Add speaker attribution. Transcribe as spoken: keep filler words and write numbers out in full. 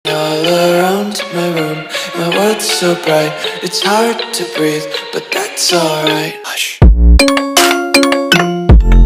Speaker 1: All around my room, my world's so bright. It's hard to breathe, but that's alright. Hush.